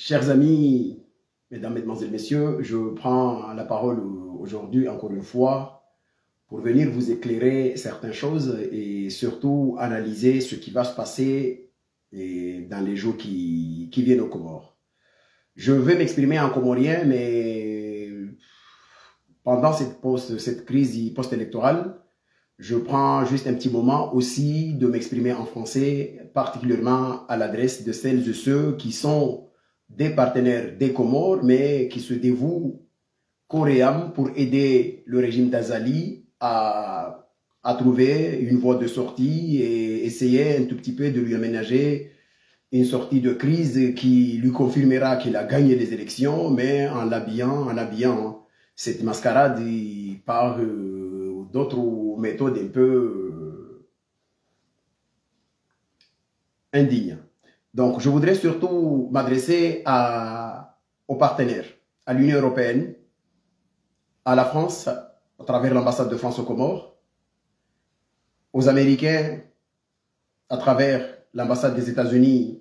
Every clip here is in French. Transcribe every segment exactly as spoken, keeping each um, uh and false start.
Chers amis, mesdames, mesdemoiselles, messieurs, je prends la parole aujourd'hui encore une fois pour venir vous éclairer certaines choses et surtout analyser ce qui va se passer dans les jours qui, qui viennent au Comores. Je vais m'exprimer en comorien, mais pendant cette, post, cette crise post-électorale, je prends juste un petit moment aussi de m'exprimer en français, particulièrement à l'adresse de celles et ceux qui sont des partenaires des Comores, mais qui se dévouent corps et âme pour aider le régime d'Azali à, à trouver une voie de sortie et essayer un tout petit peu de lui aménager une sortie de crise qui lui confirmera qu'il a gagné les élections, mais en l'habillant, en habillant cette mascarade par euh, d'autres méthodes un peu euh, indignes. Donc, je voudrais surtout m'adresser aux partenaires, à l'Union européenne, à la France, à travers l'ambassade de France aux Comores, aux Américains, à travers l'ambassade des États-Unis,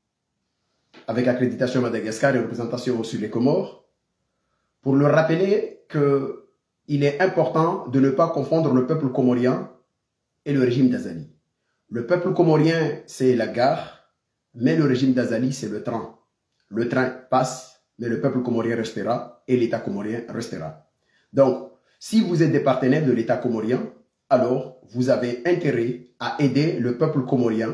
avec accréditation Madagascar et représentation sur les Comores, pour leur rappeler qu'il est important de ne pas confondre le peuple comorien et le régime d'Azali. Le peuple comorien, c'est la gare, mais le régime d'Azali, c'est le train. Le train passe, mais le peuple comorien restera et l'État comorien restera. Donc, si vous êtes des partenaires de l'État comorien, alors vous avez intérêt à aider le peuple comorien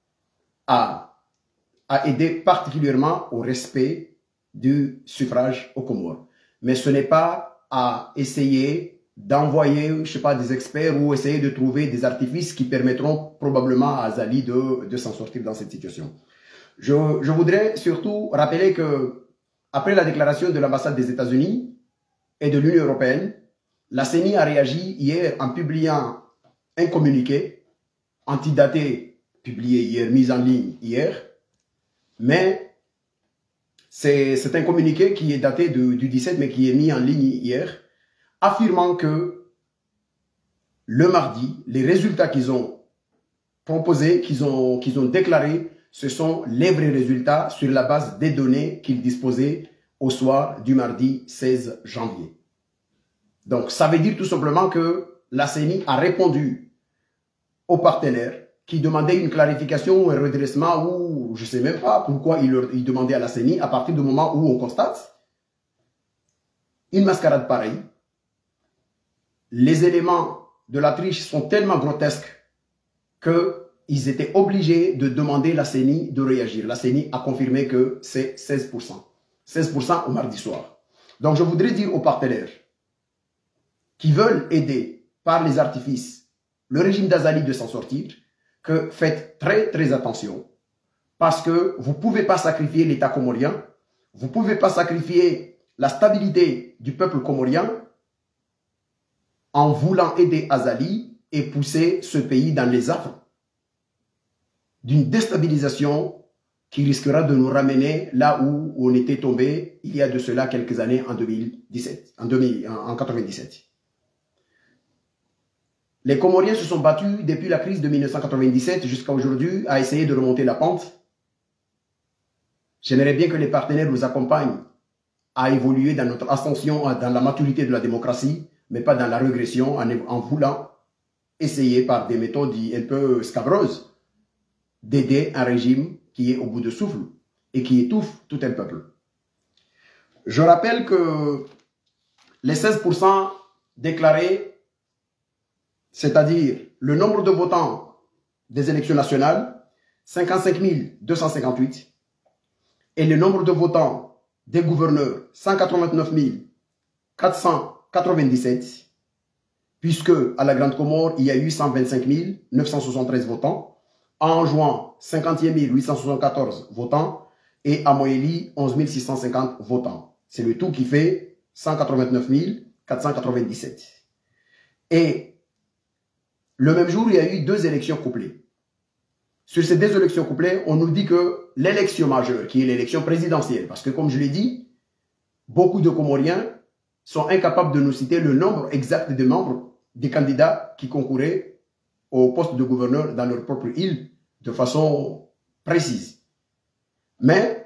à, à aider particulièrement au respect du suffrage aux Comores. Mais ce n'est pas à essayer d'envoyer, je sais pas, des experts ou essayer de trouver des artifices qui permettront probablement à Azali de, de s'en sortir dans cette situation. Je, je voudrais surtout rappeler que, après la déclaration de l'ambassade des États-Unis et de l'Union européenne, la C E N I a réagi hier en publiant un communiqué antidaté, publié hier, mis en ligne hier, mais c'est un communiqué qui est daté de, du dix-sept, mais qui est mis en ligne hier, affirmant que le mardi, les résultats qu'ils ont proposés, qu'ils ont, qu'ils ont déclarés, ce sont les vrais résultats sur la base des données qu'ils disposaient au soir du mardi seize janvier. Donc, ça veut dire tout simplement que la C E N I a répondu aux partenaires qui demandaient une clarification ou un redressement ou je ne sais même pas pourquoi ils, leur, ils demandaient à la C E N I à partir du moment où on constate une mascarade pareille. Les éléments de la triche sont tellement grotesques qu'ils étaient obligés de demander à la C E N I de réagir. La C E N I a confirmé que c'est seize pour cent. seize pour cent au mardi soir. Donc je voudrais dire aux partenaires qui veulent aider par les artifices le régime d'Azali de s'en sortir, que faites très très attention. Parce que vous ne pouvez pas sacrifier l'État comorien, vous ne pouvez pas sacrifier la stabilité du peuple comorien en voulant aider Azali et pousser ce pays dans les affres d'une déstabilisation qui risquera de nous ramener là où on était tombé il y a de cela quelques années en deux mille dix-sept, en, deux mille, en quatre-vingt-dix-sept. Les Comoriens se sont battus depuis la crise de mille neuf cent quatre-vingt-dix-sept jusqu'à aujourd'hui à essayer de remonter la pente. J'aimerais bien que les partenaires nous accompagnent à évoluer dans notre ascension, dans la maturité de la démocratie, mais pas dans la régression, en, en voulant essayer par des méthodes un peu scabreuses d'aider un régime qui est au bout de souffle et qui étouffe tout un peuple. Je rappelle que les seize pour cent déclarés, c'est-à-dire le nombre de votants des élections nationales, cinquante-cinq mille deux cent cinquante-huit, et le nombre de votants des gouverneurs, cent quatre-vingt-neuf mille quatre cent quatre-vingt-dix-sept, puisque à la Grande Comore, il y a eu cent vingt-cinq mille neuf cent soixante-treize votants, à Anjouan, cinquante et un mille huit cent soixante-quatorze votants, et à Moélie, onze mille six cent cinquante votants. C'est le tout qui fait cent quatre-vingt-neuf mille quatre cent quatre-vingt-dix-sept. Et le même jour, il y a eu deux élections couplées. Sur ces deux élections couplées, on nous dit que l'élection majeure, qui est l'élection présidentielle, parce que comme je l'ai dit, beaucoup de Comoriens sont incapables de nous citer le nombre exact des membres des candidats qui concouraient au poste de gouverneur dans leur propre île de façon précise. Mais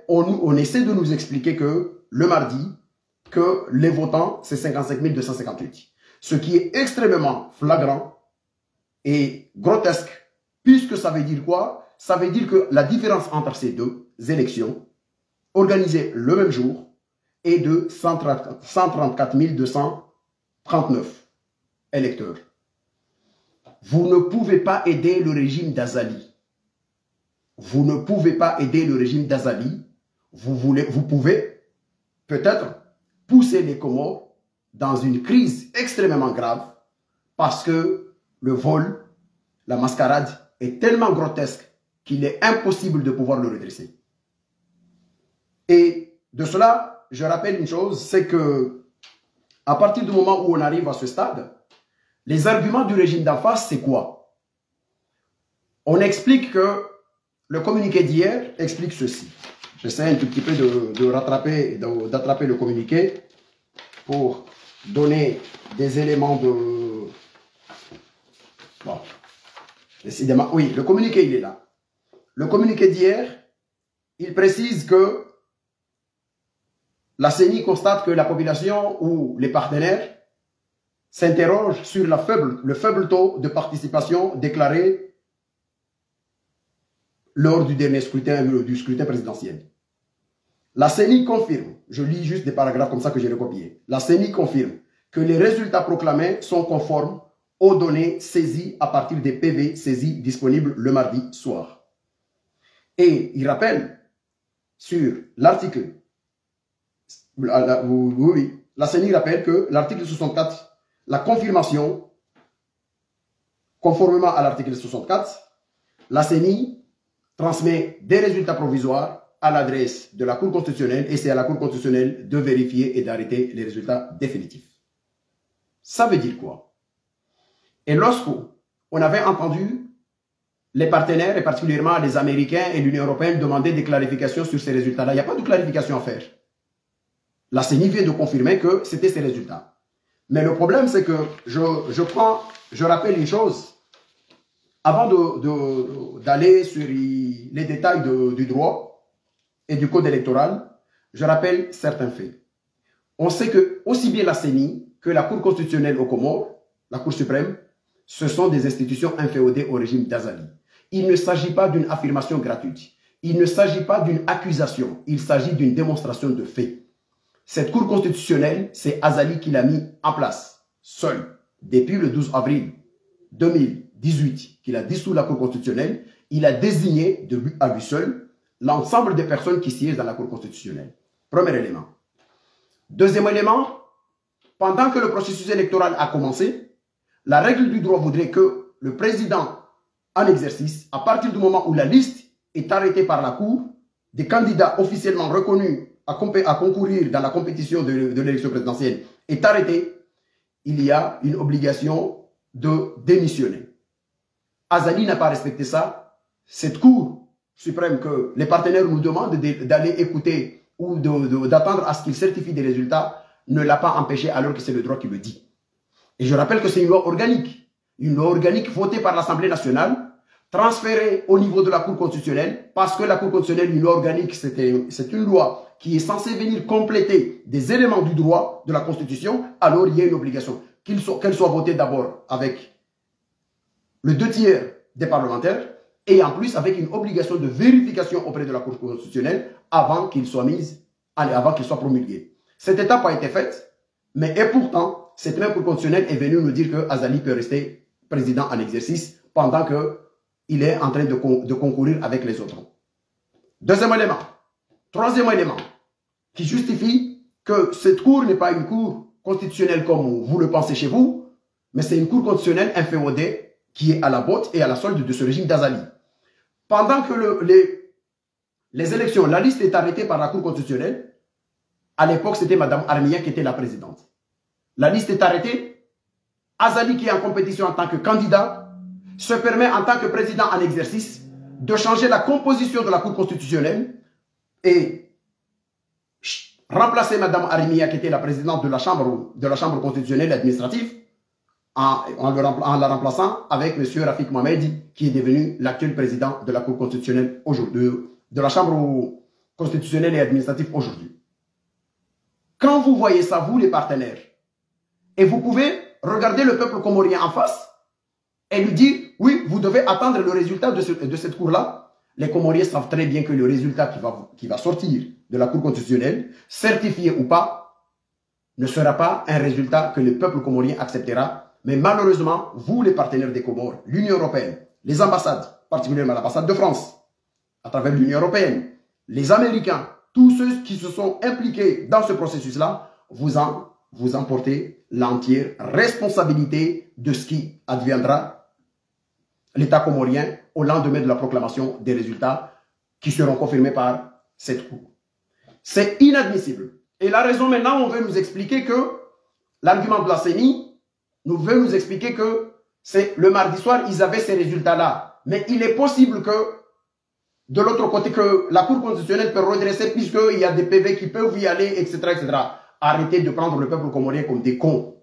on, on essaie de nous expliquer que le mardi, que les votants, c'est cinquante-cinq mille deux cent cinquante-huit. Ce qui est extrêmement flagrant et grotesque, puisque ça veut dire quoi? Ça veut dire que la différence entre ces deux élections, organisées le même jour, est de cent trente-quatre mille deux cent trente-neuf électeurs. Vous ne pouvez pas aider le régime d'Azali. Vous ne pouvez pas aider le régime d'Azali. Vous, voulez, vous pouvez peut-être pousser les Comores dans une crise extrêmement grave parce que le vol, la mascarade est tellement grotesque qu'il est impossible de pouvoir le redresser. Et de cela, je rappelle une chose, c'est que à partir du moment où on arrive à ce stade, les arguments du régime d'en face, c'est quoi? On explique que le communiqué d'hier explique ceci. J'essaie un tout petit peu de, de rattraper, d'attraper le communiqué pour donner des éléments de... Bon, décidément, oui, le communiqué, il est là. Le communiqué d'hier, il précise que la C E N I constate que la population ou les partenaires s'interrogent sur la faible, le faible taux de participation déclaré lors du dernier scrutin, du scrutin présidentiel. La C E N I confirme, je lis juste des paragraphes comme ça que j'ai recopiés, la C E N I confirme que les résultats proclamés sont conformes aux données saisies à partir des P V saisis disponibles le mardi soir. Et il rappelle sur l'article, oui, oui, la C E N I rappelle que l'article soixante-quatre, la confirmation, conformément à l'article soixante-quatre, la C E N I transmet des résultats provisoires à l'adresse de la Cour constitutionnelle et c'est à la Cour constitutionnelle de vérifier et d'arrêter les résultats définitifs. Ça veut dire quoi? Et lorsqu'on avait entendu les partenaires, et particulièrement les Américains et l'Union européenne, demander des clarifications sur ces résultats-là, il n'y a pas de clarification à faire. La C E N I vient de confirmer que c'était ces résultats. Mais le problème, c'est que je, je prends, je rappelle une chose, avant d'aller sur les détails de, du droit et du code électoral, je rappelle certains faits. On sait que aussi bien la C E N I que la Cour constitutionnelle aux Comores, la Cour suprême, ce sont des institutions inféodées au régime d'Azali. Il ne s'agit pas d'une affirmation gratuite. Il ne s'agit pas d'une accusation. Il s'agit d'une démonstration de fait. Cette Cour constitutionnelle, c'est Azali qui l'a mis en place, seul. Depuis le douze avril deux mille dix-huit, qu'il a dissous la Cour constitutionnelle, il a désigné de lui à lui seul l'ensemble des personnes qui siègent dans la Cour constitutionnelle. Premier élément. Deuxième élément, pendant que le processus électoral a commencé, la règle du droit voudrait que le président en exercice, à partir du moment où la liste est arrêtée par la Cour, des candidats officiellement reconnus à, à concourir dans la compétition de, de l'élection présidentielle est arrêté, il y a une obligation de démissionner. Azali n'a pas respecté ça. Cette Cour suprême que les partenaires nous demandent d'aller écouter ou d'attendre à ce qu'il certifie des résultats ne l'a pas empêché alors que c'est le droit qui le dit. Et je rappelle que c'est une loi organique. Une loi organique votée par l'Assemblée nationale, transférée au niveau de la Cour constitutionnelle, parce que la Cour constitutionnelle, une loi organique, c'est une loi qui est censée venir compléter des éléments du droit de la Constitution, alors il y a une obligation qu'elle soit, qu'elle soit votée d'abord avec le deux tiers des parlementaires, et en plus avec une obligation de vérification auprès de la Cour constitutionnelle avant qu'il soit mise, avant qu'il soit promulgué. Cette étape a été faite, mais et pourtant, cette même Cour constitutionnelle est venue nous dire que Azali peut rester président en exercice pendant qu'il est en train de, con, de concourir avec les autres. Deuxième élément. Troisième élément qui justifie que cette Cour n'est pas une Cour constitutionnelle comme vous le pensez chez vous, mais c'est une Cour constitutionnelle inféodée qui est à la botte et à la solde de ce régime d'Azali. Pendant que le, les, les élections, la liste est arrêtée par la Cour constitutionnelle, à l'époque c'était Mme Armia qui était la présidente. La liste est arrêtée. Azali, qui est en compétition en tant que candidat, se permet en tant que président en exercice de changer la composition de la Cour constitutionnelle et remplacer Mme Armia, qui était la présidente de la Chambre, de la chambre constitutionnelle et administrative, en, en, le, en la remplaçant avec M. Rafik Mohamed, qui est devenu l'actuel président de la Cour constitutionnelle aujourd'hui, de, de la Chambre constitutionnel et administratif aujourd'hui. Quand vous voyez ça, vous les partenaires, et vous pouvez regarder le peuple comorien en face et lui dire, oui, vous devez attendre le résultat de, ce, de cette cour-là. Les Comoriens savent très bien que le résultat qui va, qui va sortir de la Cour constitutionnelle, certifié ou pas, ne sera pas un résultat que le peuple comorien acceptera. Mais malheureusement, vous les partenaires des Comores, l'Union européenne, les ambassades, particulièrement l'ambassade de France, à travers l'Union européenne, les Américains, tous ceux qui se sont impliqués dans ce processus-là, vous en, vous en portez l'entière responsabilité de ce qui adviendra l'État comorien au lendemain de la proclamation des résultats qui seront confirmés par cette Cour. C'est inadmissible. Et la raison maintenant, on veut nous expliquer que l'argument de la C E N I nous veut nous expliquer que c'est le mardi soir, ils avaient ces résultats-là. Mais il est possible que, de l'autre côté, que la Cour constitutionnelle peut redresser puisqu'il y a des P V qui peuvent y aller, et cetera, et cetera. Arrêtez de prendre le peuple comorien comme des cons.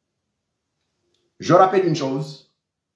Je rappelle une chose.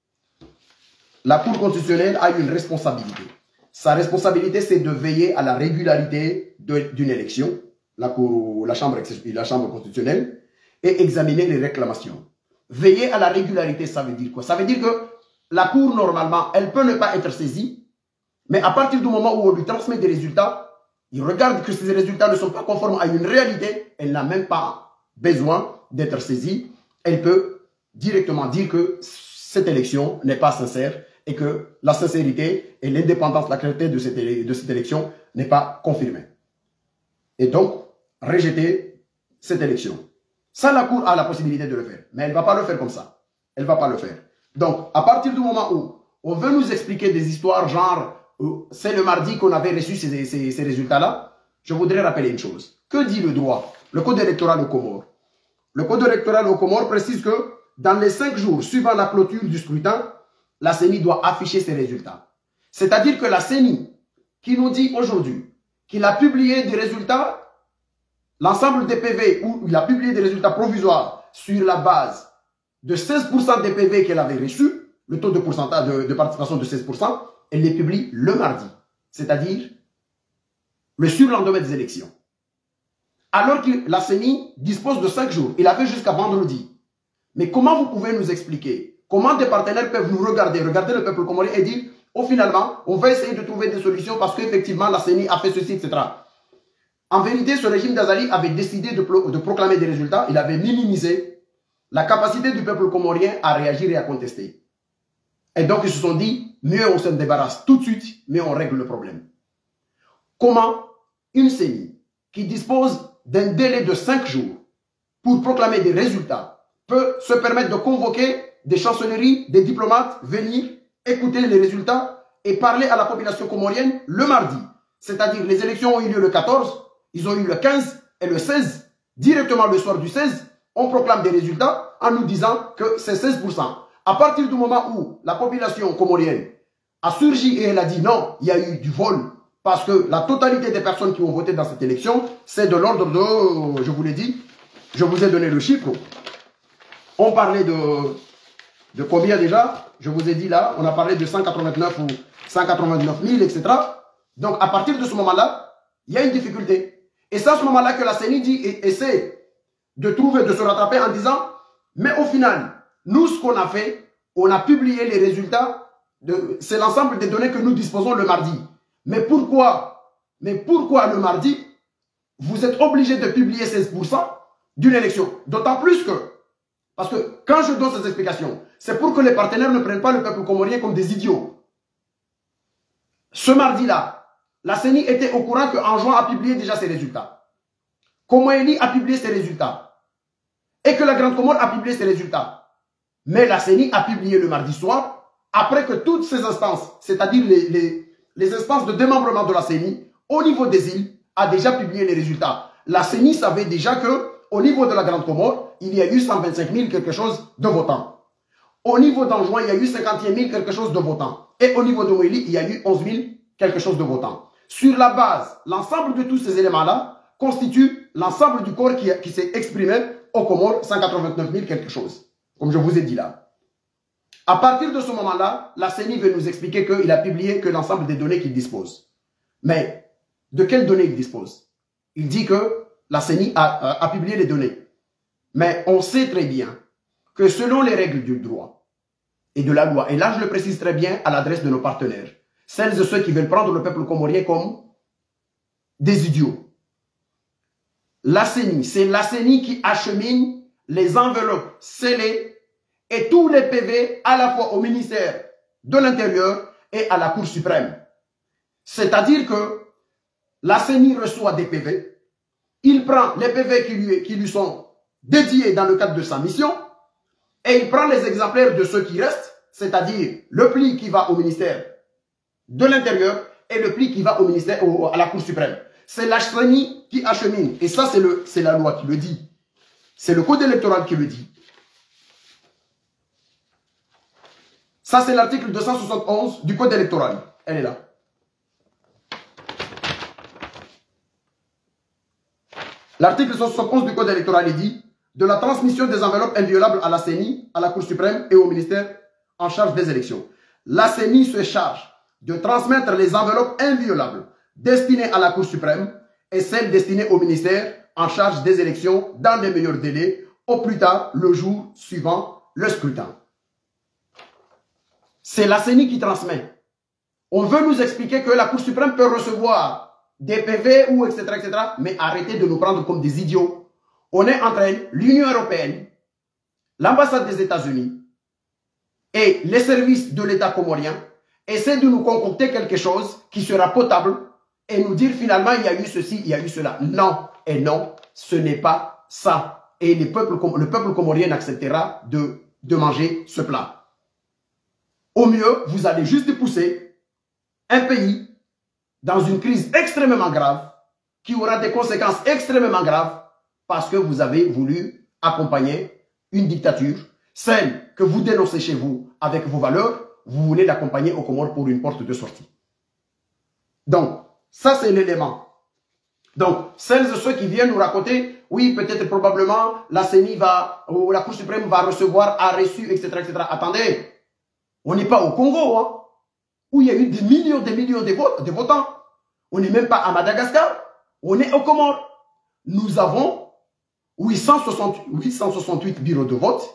La Cour constitutionnelle a une responsabilité. Sa responsabilité, c'est de veiller à la régularité d'une élection, la, cour, la, chambre, la chambre constitutionnelle, et examiner les réclamations. Veiller à la régularité, ça veut dire quoi? Ça veut dire que la Cour, normalement, elle peut ne pas être saisie, mais à partir du moment où on lui transmet des résultats, il regarde que ces résultats ne sont pas conformes à une réalité, elle n'a même pas besoin d'être saisie. Elle peut directement dire que cette élection n'est pas sincère et que la sincérité et l'indépendance, la clarté de cette, de cette élection n'est pas confirmée. Et donc, rejeter cette élection. Ça, la Cour a la possibilité de le faire. Mais elle ne va pas le faire comme ça. Elle ne va pas le faire. Donc, à partir du moment où on veut nous expliquer des histoires genre euh, c'est le mardi qu'on avait reçu ces, ces, ces résultats-là, je voudrais rappeler une chose. Que dit le droit? Le code électoral au Comores. Le code électoral au Comores précise que dans les cinq jours suivant la clôture du scrutin, la C E N I doit afficher ses résultats. C'est-à-dire que la C E N I, qui nous dit aujourd'hui qu'il a publié des résultats, l'ensemble des P V, où il a publié des résultats provisoires sur la base de seize pour cent des P V qu'elle avait reçus, le taux de pourcentage de, de participation de seize pour cent, elle les publie le mardi, c'est-à-dire le surlendemain des élections. Alors que la C E N I dispose de cinq jours, il avait jusqu'à vendredi. Mais comment vous pouvez nous expliquer? Comment des partenaires peuvent nous regarder, regarder le peuple comorien et dire, oh finalement, on va essayer de trouver des solutions parce qu'effectivement la C E N I a fait ceci, et cetera. En vérité, ce régime d'Azali avait décidé de, de proclamer des résultats, il avait minimisé la capacité du peuple comorien à réagir et à contester. Et donc ils se sont dit, mieux on se débarrasse tout de suite, mieux on règle le problème. Comment une C E N I qui dispose d'un délai de cinq jours pour proclamer des résultats peut se permettre de convoquer des chancelleries, des diplomates, venir écouter les résultats et parler à la population comorienne le mardi. C'est-à-dire les élections ont eu lieu le quatorze, ils ont eu le quinze et le seize. Directement le soir du seize, on proclame des résultats en nous disant que c'est seize pour cent. À partir du moment où la population comorienne a surgi et elle a dit non, il y a eu du vol, parce que la totalité des personnes qui ont voté dans cette élection, c'est de l'ordre de, je vous l'ai dit, je vous ai donné le chiffre. On parlait de, de combien déjà? Je vous ai dit là, on a parlé de cent quatre-vingt-neuf ou cent quatre-vingt-neuf mille, et cetera. Donc à partir de ce moment-là, il y a une difficulté. Et c'est à ce moment-là que la C E N I dit et essaie de trouver, de se rattraper en disant, mais au final, nous ce qu'on a fait, on a publié les résultats, c'est l'ensemble des données que nous disposons le mardi. Mais pourquoi, mais pourquoi le mardi, vous êtes obligé de publier seize pour cent d'une élection? D'autant plus que, parce que quand je donne ces explications, c'est pour que les partenaires ne prennent pas le peuple comorien comme des idiots. Ce mardi-là, la C E N I était au courant qu'en juin a publié déjà ses résultats. Komoéli a publié ses résultats. Et que la Grande Comore a publié ses résultats. Mais la C E N I a publié le mardi soir, après que toutes ces instances, c'est-à-dire les, les, les instances de démembrement de la C E N I, au niveau des îles, a déjà publié les résultats. La C E N I savait déjà que, au niveau de la Grande Comore, il y a eu cent vingt-cinq mille quelque chose de votants. Au niveau d'Anjouan, il y a eu cinquante et un mille quelque chose de votants. Et au niveau de Moéli, il y a eu onze mille quelque chose de votants. Sur la base, l'ensemble de tous ces éléments-là constitue l'ensemble du corps qui, qui s'est exprimé au Comores, cent quatre-vingt-neuf mille quelque chose. Comme je vous ai dit là. À partir de ce moment-là, la C E N I veut nous expliquer qu'il a publié que l'ensemble des données qu'il dispose. Mais, de quelles données il dispose? Il dit que la C E N I a, a, a publié les données. Mais on sait très bien que selon les règles du droit et de la loi, et là je le précise très bien à l'adresse de nos partenaires, celles et ceux qui veulent prendre le peuple comorien comme des idiots. La C E N I, c'est la C E N I qui achemine les enveloppes scellées et tous les P V à la fois au ministère de l'Intérieur et à la Cour suprême. C'est-à-dire que la C E N I reçoit des P V, il prend les P V qui lui, qui lui sont dédiés dans le cadre de sa mission et il prend les exemplaires de ceux qui restent, c'est-à-dire le pli qui va au ministère de l'Intérieur et le pli qui va au ministère, au, à la Cour suprême. C'est la C E N I qui achemine. Et ça, c'est la loi qui le dit. C'est le code électoral qui le dit. Ça, c'est l'article deux cent soixante et onze du code électoral. Elle est là. L'article deux cent soixante et onze du code électoral est dit de la transmission des enveloppes inviolables à la C E N I, à la Cour suprême et au ministère en charge des élections. La C E N I se charge de transmettre les enveloppes inviolables destinées à la Cour suprême et celles destinées au ministère en charge des élections dans les meilleurs délais, au plus tard le jour suivant le scrutin. C'est la C E N I qui transmet. On veut nous expliquer que la Cour suprême peut recevoir des P V ou et cetera et cetera, mais arrêtez de nous prendre comme des idiots. On est en train, l'Union européenne, l'ambassade des États-Unis et les services de l'État comorien essaient de nous concocter quelque chose qui sera potable et nous dire finalement il y a eu ceci, il y a eu cela. Non et non, ce n'est pas ça. Et les peuples, le peuple comorien acceptera de, de manger ce plat. Au mieux, vous allez juste pousser un pays dans une crise extrêmement grave qui aura des conséquences extrêmement graves parce que vous avez voulu accompagner une dictature, celle que vous dénoncez chez vous avec vos valeurs, vous voulez l'accompagner aux Comores pour une porte de sortie. Donc, ça c'est l'élément. Donc, celles et ceux qui viennent nous raconter, oui, peut-être probablement la C E N I va, ou la Cour suprême va recevoir, a reçu, et cetera et cetera. Attendez, on n'est pas au Congo, hein, où il y a eu des millions, des millions de, votes, de votants. On n'est même pas à Madagascar, on est aux Comores. Nous avons huit cent soixante-huit bureaux de vote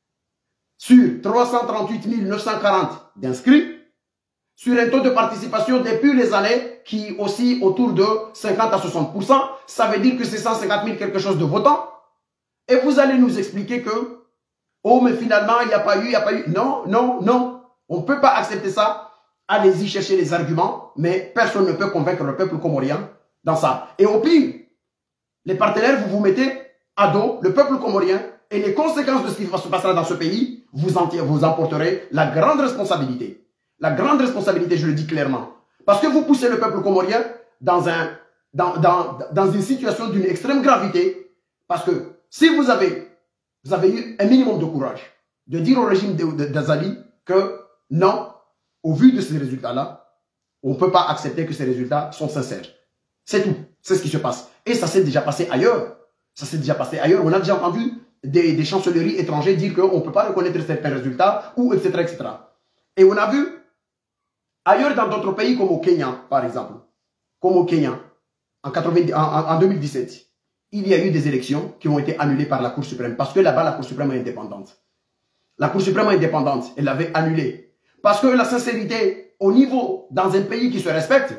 sur trois cent trente-huit mille neuf cent quarante d'inscrits, sur un taux de participation depuis les années qui oscille autour de cinquante à soixante pour cent. Ça veut dire que c'est cent cinquante mille quelque chose de votants. Et vous allez nous expliquer que, oh, mais finalement, il n'y a pas eu, il n'y a pas eu. Non, non, non. On ne peut pas accepter ça. Allez-y chercher les arguments, mais personne ne peut convaincre le peuple comorien dans ça. Et au pire, les partenaires, vous vous mettez à dos le peuple comorien et les conséquences de ce qui se passera dans ce pays, vous en, vous emporterez la grande responsabilité. La grande responsabilité, je le dis clairement. Parce que vous poussez le peuple comorien dans, un, dans, dans, dans une situation d'une extrême gravité. Parce que si vous avez, vous avez eu un minimum de courage de dire au régime d'Azali que non, au vu de ces résultats-là, on ne peut pas accepter que ces résultats sont sincères. C'est tout. C'est ce qui se passe. Et ça s'est déjà passé ailleurs. Ça s'est déjà passé ailleurs. On a déjà entendu des, des chancelleries étrangères dire qu'on ne peut pas reconnaître certains résultats, ou et cetera et cetera. Et on a vu ailleurs dans d'autres pays comme au Kenya, par exemple, comme au Kenya, en, quatre-vingt, en, en deux mille dix-sept, il y a eu des élections qui ont été annulées par la Cour suprême, parce que là-bas, la Cour suprême est indépendante. La Cour suprême est indépendante, elle l'avait annulée. Parce que la sincérité, au niveau, dans un pays qui se respecte,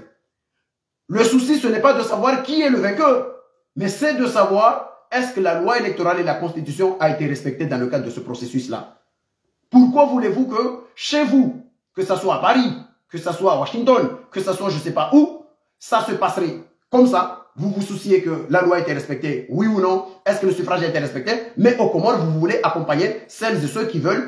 le souci, ce n'est pas de savoir qui est le vainqueur, mais c'est de savoir est-ce que la loi électorale et la Constitution a été respectée dans le cadre de ce processus-là. Pourquoi voulez-vous que chez vous, que ce soit à Paris, que ce soit à Washington, que ce soit je ne sais pas où, ça se passerait comme ça? Vous vous souciez que la loi a été respectée, oui ou non? Est-ce que le suffrage a été respecté? Mais au Comores, vous voulez accompagner celles et ceux qui veulent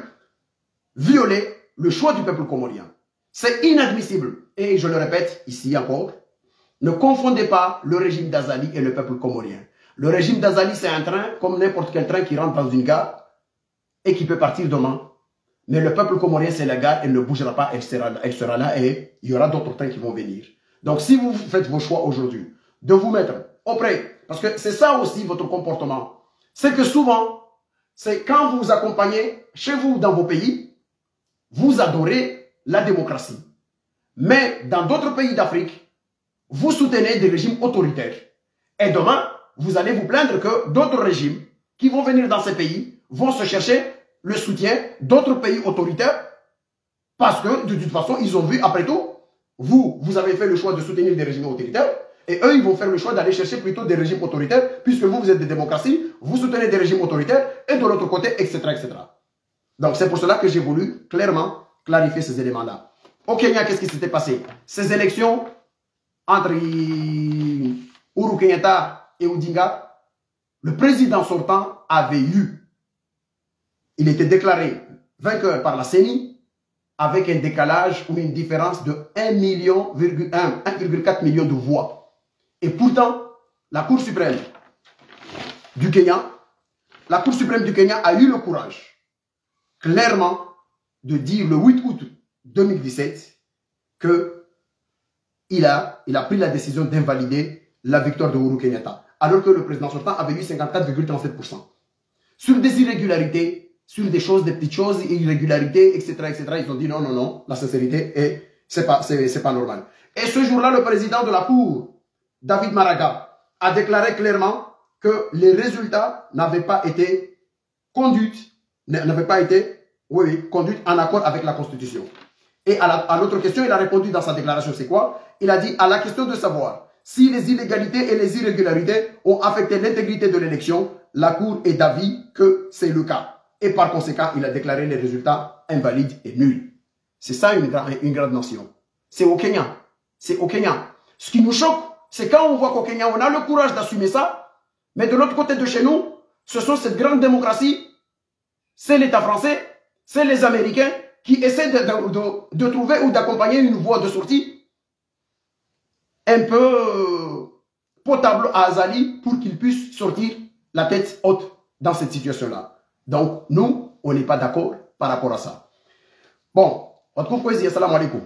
violer le choix du peuple comorien. C'est inadmissible. Et je le répète ici encore, ne confondez pas le régime d'Azali et le peuple comorien. Le régime d'Azali, c'est un train, comme n'importe quel train qui rentre dans une gare et qui peut partir demain. Mais le peuple comorien, c'est la gare, elle ne bougera pas, elle sera, elle sera là et il y aura d'autres trains qui vont venir. Donc, si vous faites vos choix aujourd'hui, de vous mettre auprès, parce que c'est ça aussi votre comportement, c'est que souvent, c'est quand vous vous accompagnez chez vous dans vos pays, vous adorez la démocratie. Mais dans d'autres pays d'Afrique, vous soutenez des régimes autoritaires. Et demain, vous allez vous plaindre que d'autres régimes qui vont venir dans ces pays vont se chercher le soutien d'autres pays autoritaires parce que, de toute façon, ils ont vu, après tout, vous, vous avez fait le choix de soutenir des régimes autoritaires et eux, ils vont faire le choix d'aller chercher plutôt des régimes autoritaires puisque vous, vous êtes des démocraties, vous soutenez des régimes autoritaires et de l'autre côté, et cetera, et cetera. Donc, c'est pour cela que j'ai voulu clairement clarifier ces éléments-là. Au Kenya, qu'est-ce qui s'était passé? Ces élections entre Uhuru Kenyatta et Odinga, le président sortant avait eu, il était déclaré vainqueur par la C E N I avec un décalage ou une différence de un virgule quatre million de voix. Et pourtant, la Cour suprême du Kenya, la Cour suprême du Kenya a eu le courage, clairement, de dire le huit août deux mille dix-sept que il a, il a pris la décision d'invalider la victoire de Uhuru Kenyatta, alors que le président sortant avait eu cinquante-quatre virgule trente-sept pour cent. Sur des irrégularités, sur des choses, des petites choses, irrégularités, et cetera, et cetera, ils ont dit non, non, non, la sincérité, et c'est pas, c'est pas normal. Et ce jour-là, le président de la Cour, David Maraga, a déclaré clairement que les résultats n'avaient pas été conduits, n'avaient pas été, oui, oui, conduits en accord avec la Constitution. Et à l'autre question, il a répondu dans sa déclaration, c'est quoi? Il a dit à la question de savoir si les illégalités et les irrégularités ont affecté l'intégrité de l'élection, la Cour est d'avis que c'est le cas. Et par conséquent, il a déclaré les résultats invalides et nuls. C'est ça une, une grande nation. C'est au Kenya. C'est au Kenya. Ce qui nous choque, c'est quand on voit qu'au Kenya, on a le courage d'assumer ça, mais de l'autre côté de chez nous, ce sont cette grande démocratie, c'est l'État français, c'est les Américains qui essaient de, de, de, de trouver ou d'accompagner une voie de sortie un peu potable à Azali pour qu'il puisse sortir la tête haute dans cette situation-là. Donc, nous, on n'est pas d'accord par rapport à ça. Bon, on trouve poésie, assalamu alaikum.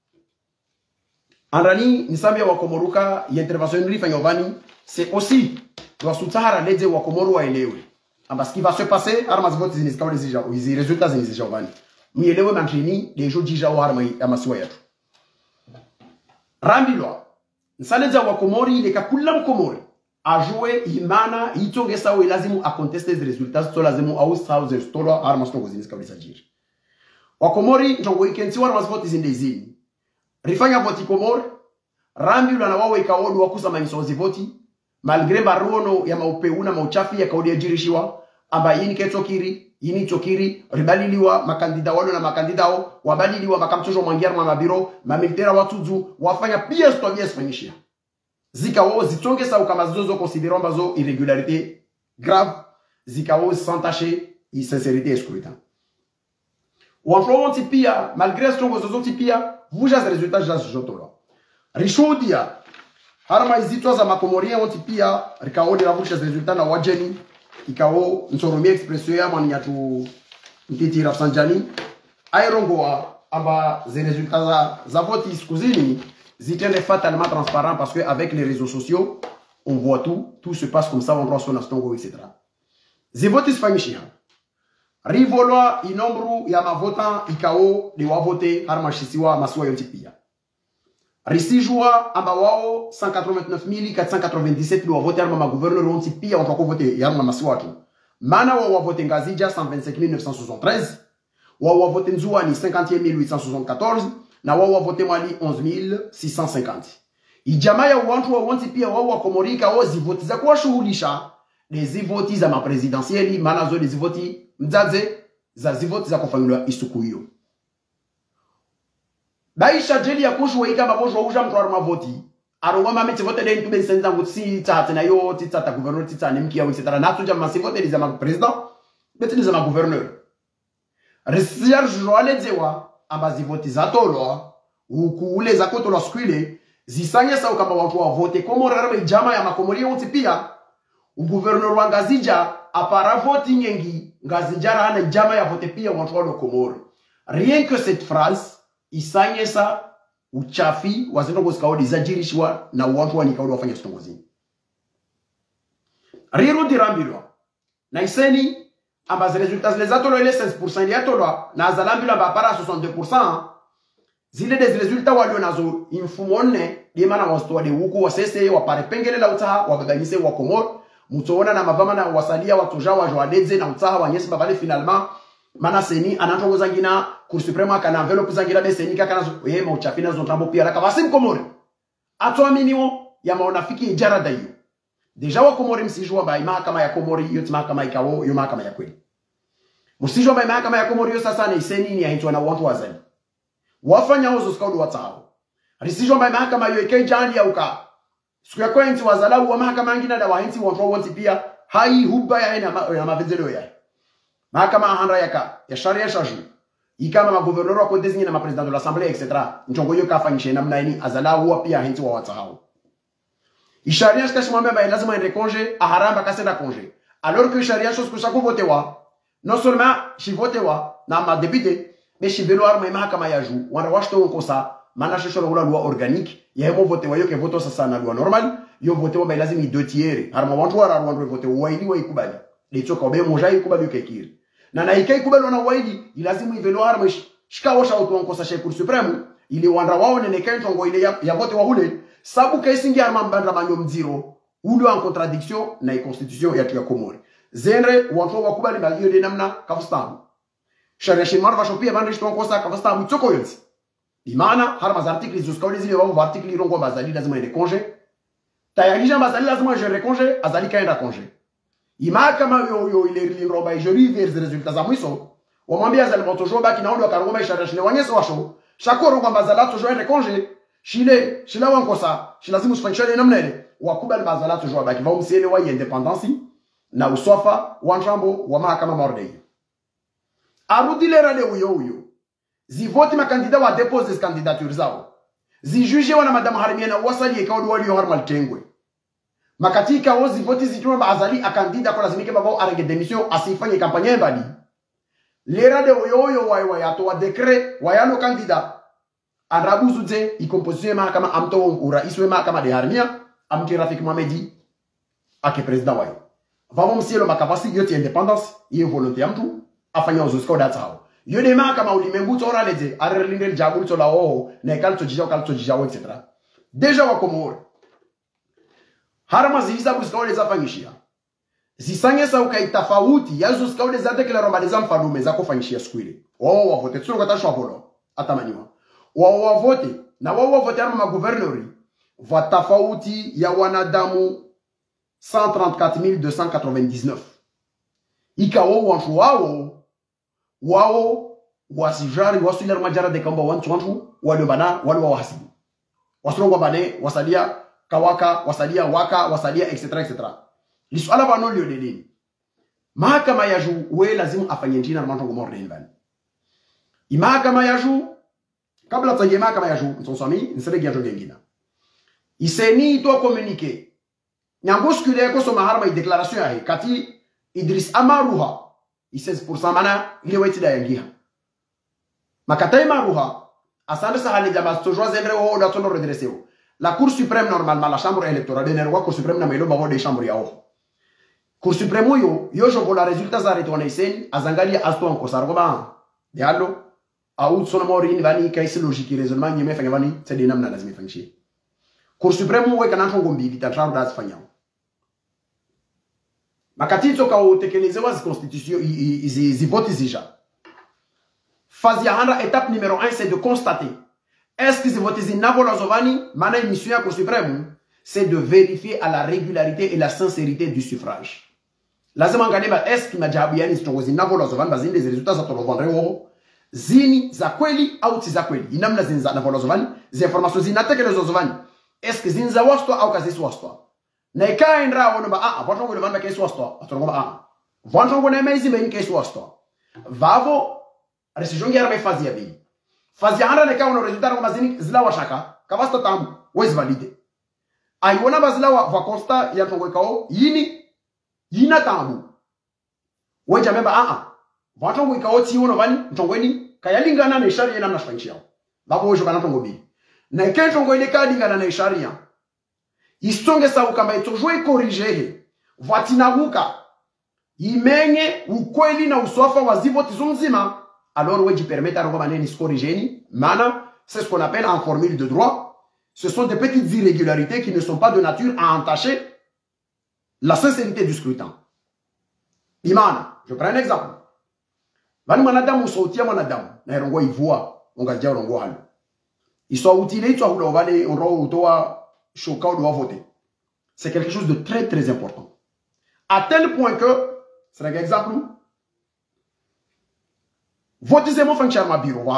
En rani, Nisambia Wakomoruka, y intervention de Rifanyovani, c'est aussi, doit soutahara lede Wakomoru wa elewe. Parce qu'il va se passer, armas votes ziniskawa les ija, les résultats zinisijavani. Nous elewe mantrini, les jours d'ija wa arma amaswayat. Rambilwa, Nsaleja Wakomori, les kakulam Komori. A joué, imana, itongesa ou ilazimu a contester les résultats, so lazimu a thousand stola armas tongo ziniskawa les ajir. Wakomori, njongo ikensi wa armas votes zindezini. Rifanya voti Komori, Rambilwa na wawe ikaodu wakusa manisozi voti, malgré baruono ya maupeuna mauchafi ya kaudi ya jirishiwa, amba yini ketokiri, yini chokiri, ribaliliwa makandida walo na makandidao, wabaliliwa makamtojo mwangiar mamabiro, mamilitera watuzu, wafanya pia stobia spanyishia. Zika wao zitongesa ukama zozo considérant bazo irrégularité grave, zika wao sans tacher, sincérité et scrutin. Wanflo tipia, malgré strongo zozo tipia, vous avez résultat jas jotola. Rishodia, harma izitwa za makomoria wanti pia rikaoni ravusha resultat na wajeni ikao nsoromia expression ya mani yatu ntiti Rafsanjani airongoa amba ze resultats za, za vote iskuzini zitende fatalement transparent parce que avec les réseaux sociaux on voit tout, tout se passe comme ça, on reçoit son astongo, et cetera. Ze vote isfanyishia rivolwa inombru ya mavotan ikao li wavote harma shisiwa maswa yonti pia. Risijua amba wao cent quatre-vingt-neuf mille quatre cent quatre-vingt-dix-sept li wa vote arma ma gouverneur onti pia on vote yarma maswatu. Mana wa wa vote ngazija cent vingt-cinq mille neuf cent soixante-treize, wa wa vote nzuani cinquante mille huit cent soixante-quatorze, na wa wa vote mali onze mille six cent cinquante. Ijama ya wantu wa onti pia wa wa komorika o zivoti za kwa shuhulisha les zivoti za ma presidentieli mana zo les zivoti mzaze za zivoti za kufanywa isukuyo. Daisha jeli ya kushwe ika babojo uja mtu arma voti. Aroma mame vote de ntube senza ngutsi tata na yo tita ta gouverneur tita nemki ya et cetera. Na tuja masi vote les ama président, beti les ama gouverneur. Resiar joale zewa ambazi voti za tolo u kuule za koto la skwile zisanya sa ukamba watu wa vote komo rarame jama ya makomori uti pia u gouverneur wa ngazija apara vote nyengi ngazija ana jama ya vote pia watu wa komoro. Rien que cette phrase isanyesa uchafi wazendo kaudi zajirishwa na watu wanikaudi wafanya stongozini. Riru dirambirwa. Na iseni ambazi resultats les atolo ile seize pour cent ya tolo na zalambirwa ba para soixante-deux pour cent zile des résultats walio nazo infumone de mana wastoa de huko wasese wapare pengele la utaha wabaganyise wa Komoro mutona na mavama na wasalia watoja wa joadeze na utaha wanyesi babale finalement mana seni anatongoza ngina Cour suprême kana envelope zangira be seni kana ye mo chapina zo tambo pia la kawasim Komoro atwa minimo ya maonafiki ijara dayo deja wa Komoro msijua ba mahakama ya Komoro hiyo mahakama ikawo yo mahakama ya kweli msijua ba mahakama ya Komoro hiyo sasa ni seni ni yaitwa na watu wazali wafanya hozo skaudu watao risijwa mba mahakama hiyo ikai jali ya uka siku ya kwenti wazalau wa mahakama ngina da wahinti watu wanti pia hai huba ya ina ma, mavenzelo ya mahakama handra yaka ya sharia shaju ikama maguvernoro wako designi na mapresident de l'assemblée et cetera ntongo hiyo kafanyisha namna ini azalau wa pia hinti wa watao isharia shikashi mwambia ba lazima ende congé aharamba kasenda congé alors que sharia chose que chaque vote wa non seulement chi vote wa na ma député mais si velo arma mahakama ya juu wana washto onkosa mana shosho la loi organique ya mo vote wayo ke voto sasa na loi normal yo vote wa lazima i deux tiers arma wantu wara wantu vote waili wa ikubali lecho ka be moja ikubali ke kiri na na ikai kubali na waili lazima i velo arma shikawo sha auto onkosa chez Cour suprême ili wandra wao ne kento ngo ile ya, ya vote wa ule sabu ka isingi arma mbandra manyo mziro ule en contradiction na i constitution ya tuya Komoro zenre wantu wakubali ba hiyo de namna kafustamu sharia shimar vashopia bande shtongo kosa kavasta mutoko yonzi imana harma za artikli zuskauli zile wao artikli rongo bazali lazima ende congé tayarija bazali lazima je congé azali kaenda congé ima kama yo yo ile ile roba joli vers resultats za mwiso wamwambia azali motojo baki na ndo karongoma sharia shile wanyese washo shakoro kwamba bazala tojo ende congé shile shila wankosa shilazimu usifanyishane namna ile wakubali bazala tojo baki vao msiele wa independence na uswafa wanchambo wa mahakama mordei arudile rale uyo uyo zivoti makandida wa depose des candidatures zao zijuge wana madame harimiana wasali ekaudi wali harmal tengwe makatika wo zivoti zijuma bazali akandida kwa lazimike baba arenge démission asifanye kampanye mbali lera de uyo uyo wa wa yato wa decret wa yano kandida arabuzu ze ikomposition mahakama amto urais wa mahakama de harimia amti Rafik Mohamedi ake president wayo vamo msielo makapasi yote independence iyo volonté amtu afanya uzusko data hao yone mahakama ulimwengu tora leze arerlinde jabul tola o na kalto jijao kalto jijao et cetera deja wa Komoro harama ziza busko leza fanyishia zisanye sa ukaitafauti ya zusko leza declaro maliza mfalume za kufanyishia siku ile wao wavote tsuro kata shwapolo atamaniwa wao wavote na wao wavote arma gouverneur va tafauti ya wanadamu cent trente-quatre mille deux cent quatre-vingt-dix-neuf ikawo wantu wao wao wasijari wasulir majara de kamba wantu wantu wale bana wale wa hasibu wasrongo bane wasalia kawaka wasalia waka wasalia etc etc lisuala bano lio de nini mahakama ya juu we lazima afanye njina na mantongo morde ndani imahakama ya juu kabla tsange mahakama ya juu nsonsami nsere gya jogengina iseni to communiquer nyangoskule ko so maharma i déclaration ya kati Idris Amaruha seize pour cent mana ile weti da yangiha makatai Maruha asande sa hali jama toujours zenre o da tono redressé la Cour suprême normalement la chambre électorale de la Cour suprême na melo bavo de chambre yao Cour suprême yo yo jo la résultats za retourner sen azangali asto en kosargo ba diallo au sono mori vani kaisi logique raisonnement nyeme fanya vani c'est des namna lazima fanyishi Cour suprême we kana ntongo mbili tataro da fanya makatito ka utekelezewa zi constitution zi vote zija fazi ya handa étape numéro un c'est de constater est-ce que zi vote zi navola zovani mana émission ya Cour suprême c'est de vérifier à la régularité et la sincérité du suffrage lazima ngadeba est-ce que majabu yani zitongo zi navola zovani bazinde zi resultats za tolovandre wo zini za kweli au si za kweli inamna zini za navola zovani zi information zinatekelezo zovani est-ce que zini za wasto au kazi wasto na ikaendra wono ba ah vantongo le vanda kesu wasto atongo ba ah vantongo na mezi men kesu wasto vavo resijongi arme fazi ya bi fazi ya handa ne kawo resultat ko mazini zila washaka kavasta tambu wezi valide ai wona bazila wa va constat ya tongo kawo yini yina tambu weja memba ah ah vantongo kawo ti wono vani ntongweni kayalingana na sharia na mnashfanchia vavo wejo kana tongo bi na ikentongo ile kalingana na sharia isonge sa ukamba itojwe corriger vatinaruka imenye ukweli na uswafa wa zivoti zumzima alors weji permeta rongo maneni scorigeni mana c'est ce qu'on appelle en formule de droit. Ce sont des petites irrégularités qui ne sont pas de nature à entacher la sincérité du scrutin. Imana, je prends un exemple. Vani manadamu usautia manadamu na irongo ivua ongaja rongo halo. Ils sont utilisés, ils sont utilisés, on doit choquer, on doit voter. C'est quelque chose de très très important. À tel point que, c'est un exemple, votez mon fonction ma bureau,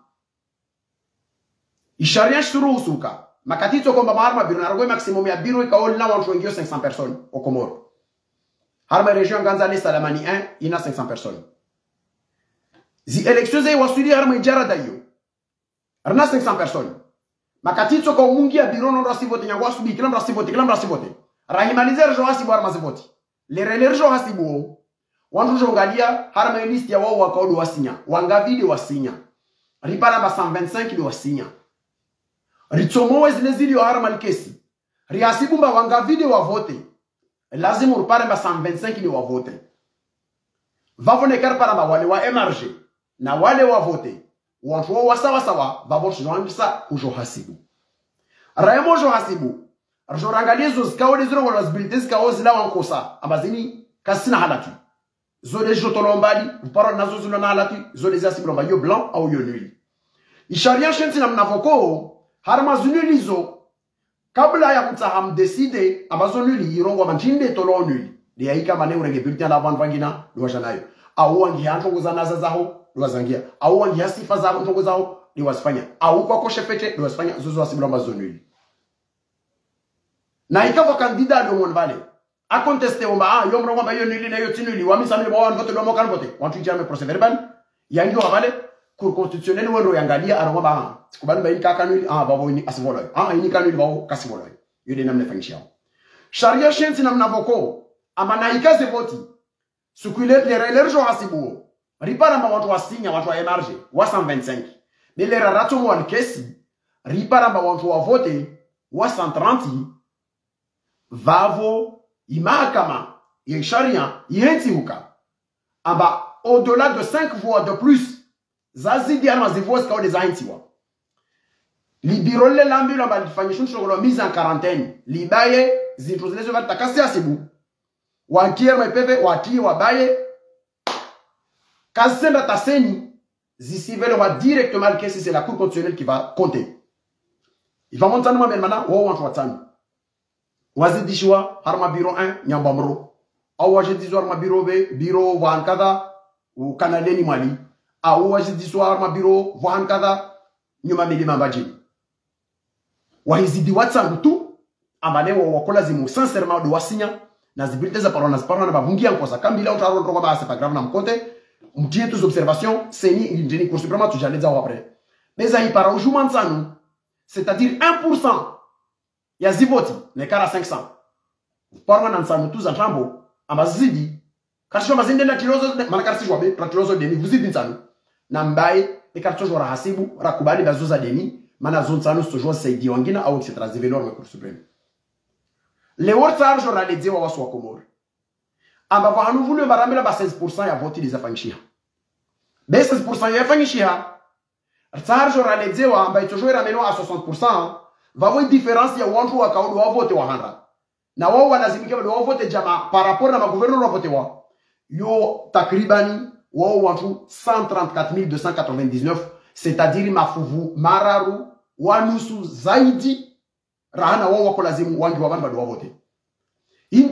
il charge sur le souka. Ma catito comme ma arme bureau, n'a maximum ya bureau et kaol na wanjouengio cinq cents personnes au Comores. Harma région Ganzale Salamani un, il y a cinq cents personnes. Si élections est wasuli harma ijara dayo. Arna cinq cents personnes. Makatito kwa mungi ya biro non rasi vote nyangwa subi kilam rasi vote kilam rasi vote. Rahimalizer jo hasi bwar mazi vote. Le reler jo hasi bo. Wantu jo ngalia harma list ya wao wakaudu wasinya. Wanga video wasinya. Ripara ba cent vingt-cinq kilo wasinya. Ritsomo wezile zili yo harma likesi. Riasibumba wanga video wa vote. Lazimu ripara ba cent vingt-cinq kilo wa vote. Vavone karpara ba wale wa emarge. Na wale wa vote. Wantu wa sawa sawa babo shizwangisa kujo hasibu. Raimo jo hasibu. Arjo rangalie zo zikao leziro wala zbilite zikao zila wankosa. Amazini kasina halatu. Zo de jotolombali, mparo nazo zilo na halatu, zo de zasibu lomba yo blanc au yo nuit. Isharia shensi na mnavoko, harma zunuli zo. Kabla ya kutaham decide, amazo nuli irongo manchinde tolo nuli. Ni yaika mane urenge bulletin la vente vangina, lwa janayo. Au wangi hancho kuzanaza zaho. Luwazangia. Au wangi hasifa zao ntongo zao liwazifanya. Au kwa koshe fete liwazifanya zuzu wasibula mazonuli. Na ikawa kandida ndo mwanvale. A conteste omba ah yomro wamba yo nuli na yo tinuli wami samile bawa vote do mokan vote. Wantu jame procès verbal. Yangi wavale cour constitutionnelle wendo yangalia aroma ba. Sikubani ba inka kanuli ah babo ini asivolo. Ah ini kanuli babo kasivolo. Yode namne fanyishia. Sharia shensi namna voko amana ikaze voti. Sukuile le relerjo hasibu. Ripara mba watu wasinya watu wa emarge wa cent vingt-cinq. Nile rarato mwa kesi ripara mba watu wa vote wa cent trente. Vavo imakama ye sharia yenti huka. Amba au-delà de cinq voix de plus zazidi alma zivoa ska de zaintiwa. Libirole l'ambulance ba lifanyishun shogolo mise en quarantaine. Libaye zintrozelezo va takasi asibu. Wankier mepeve wati wabaye Kazenda Tasseni, zisivele wa directement le caisse, c'est la cour constitutionnelle qui va compter. Il va monter nous maintenant, ou on choisit. Wazi dishwa, harma bureau un, nyambamro. Ou wazi dishwa harma bureau B, bureau wankada, ou canadien ni Mali. Ou wazi dishwa harma bureau wankada, nyuma meli mambaji. Wazi di watsangu tu, amane wa wakola zimu sincèrement de wasinya, na zibilite za parole na ziparole na bavungia nkosa. Kambila utaro ndroba ba c'est pas grave na mkote. On tient toutes observations, c'est ni une course suprême, tu j'allais dire après. Mais ça y part au jour c'est-à-dire un pour cent. Il y a zivoti, les cas à cinq cents. Par an, nous tous en jambo, à Mazidi. Quand je suis en tiroso, manakar si joabe, pratiroso deni, vous êtes insano. Nambaye, les cartes toujours à Hasibu, Rakubali, Bazoza deni, manazon sano, toujours c'est diongina, ou et cetera. C'est vélo, course suprême. Les autres arges, on a les dire, on va soit comore. Amba va nous voulu baramela ba seize pour cent ya vote les afanyishia. Be seize pour cent ya afanyishia. Tsarjo ralezewa amba itojo rameno à soixante pour cent. Va voir différence ya wantu wa kaudu wa vote wa handa. Na wao wanazimika wa vote jama par rapport na magouvernement wa vote wa. Yo takribani wao wantu cent trente-quatre mille deux cent quatre-vingt-dix-neuf, c'est-à-dire mafuvu mararu wanusu zaidi rahana wao wako lazimu wangi wa bamba wa vote. Il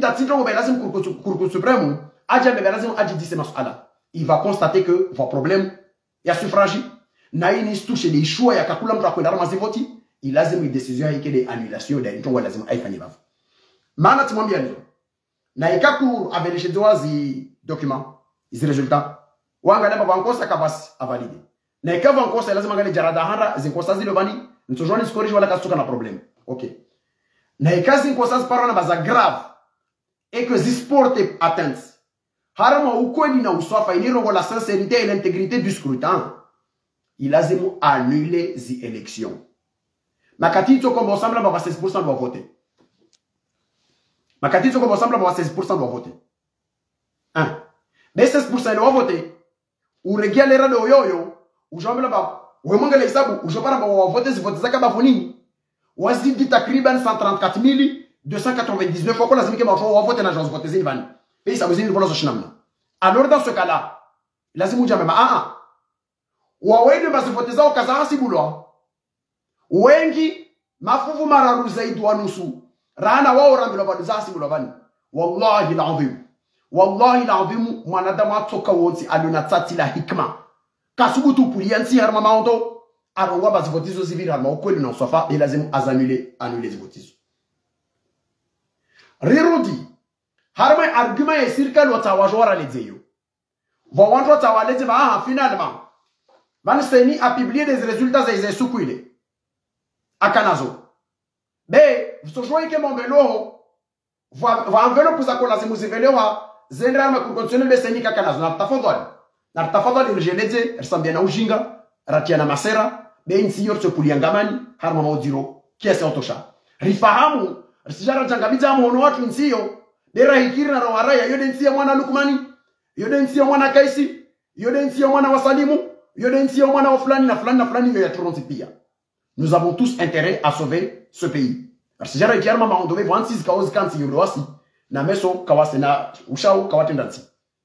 va constater que vos problèmes, il y a suffrage, il y a une touche des choix, il y a kakula mtu akwenda ramazi voti, il a une décision avec des annulations des ntongo lazima aifanye bavu. Maana tumwambia ndio. Na ikaku avelishedwa zi documents, zi résultats. Wanga lema bankosa kabasi avalide. Na ikavu bankosa lazima ngale jarada handa zinkosa zile bani, ntujoni score wala kasuka na problème. OK. Na ikazi nkosa parona baza grave. Et que zis porte atteinte. Harama ukweli na uswafa inirongo la sincérité et l'intégrité du scrutin. Il a zémo annulé les élections. Makatito comme ensemble va seize pour cent doit voter. Makatito comme ensemble va seize pour cent doit voter. un. Mais seize pour cent doit voter. Ou regalera de oyoyo. Ou jambe là wemongele hisabu ujopana ba wavote zivote zaka bafuni wazidi takriban cent trente-quatre mille deux cent quatre-vingt-dix-neuf fois qu'on a dit que ma wavote na gens vote zinvan et ça vous dit volos shinamna. Alors dans ce cas-là lazima ujame ma a a wawende bazivote zao kaza sibulwa wengi mafuvu mararu zaidi wa nusu rana wao rambilo bado za sibulwa bani wallahi alazim wallahi alazim mwanadamu atoka wote alona tati la hikma kasubutu pulianti harma maondo arongwa bazivotizo ziviri harma ukweli na sofa et lazima azanule annuler zivotizo rirudi harma argument ya circle watawajora lezeyo vont wantwa tawaleze ba ah finalement van seni a publié des résultats des esoukuile akanazo be vsojoi ke mombelo va va envelope za kola zimuzivelewa zendra ma continuer be seni kakanazo na tafadhali na tafadhali rejeleze resambia na ujinga ratia na masera be insi yorso kuliangamani harma maudiro kiasi autosha rifahamu risijara jangamiza muono watu insiyo dera hikiri na roharaya yode insiya mwana Lukmani yode insiya mwana Kaisi yode insiya mwana Wasalimu yode insiya mwana wa fulani na fulani na fulani ya tronzi pia. Nous avons tous intérêt à sauver ce pays. Risijara hikiri mama ondove vingt-six kaozi kansi yoloasi na meso kawase na ushao kawatendansi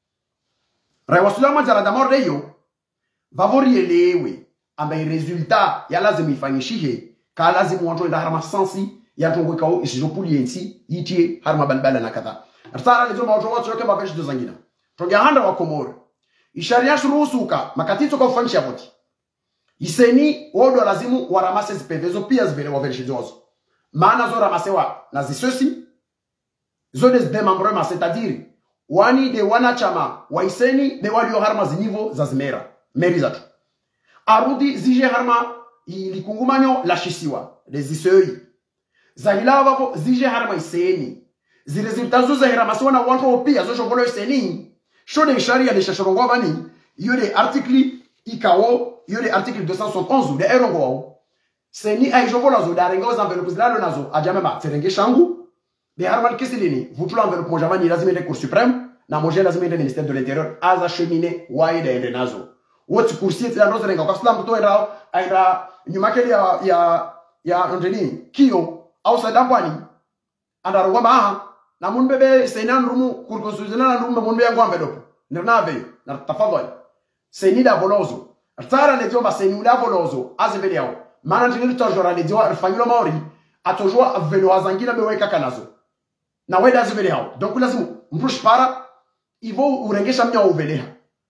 Raiwasulama jara damor reyo vavori elewe ambaye resultat ya lazima ifanyishihe ka lazima watu nda harama sansi ya tongo kao isijopuli yensi yitie harma balbala na kadha arsara lezo mawatu watu yoke babeshi do zangina tonga handa wa Komoro isharia shurusuka makatito kwa ufanisha boti iseni wodo lazimu waramase zipevezo pia zivele waveshi dozo maana zo ramasewa na zisosi zo des démembrements c'est-à-dire wani de wanachama waiseni de walio harma zinivo za zimera meri zatu arudi zije harma ilikungumanyo la shisiwa les isei zahila wavo zije harma iseni ziresultat zo zahira masona wanto pia zo shobolo iseni shode sharia de shashorongwa bani yode article ikawo yode article deux cent soixante-onze de erongo seni ay jobola zo darenga za envelope zilalo nazo ajame ma serenge shangu de harma kisilini vutula envelope mojavani lazima ende cour suprême na moje lazima ende ministère de l'intérieur aza cheminer waide ende nazo wote kursi ya ndozo renga kwa sababu to era aira nyuma kile ya ya ya ndeni kio au sadambwani andarwa ba na mun bebe senan rumu kur constitutionnel na rumu mun be yango envelope nave na tafadhali seni da volozo tsara le jomba seni da volozo azevele yao maana tinili tojora le diwa fanyilo maori atojwa velo azangina beweka kanazo na weda azevele yao donc lazima mpush para ivo urengesha mnya uveleha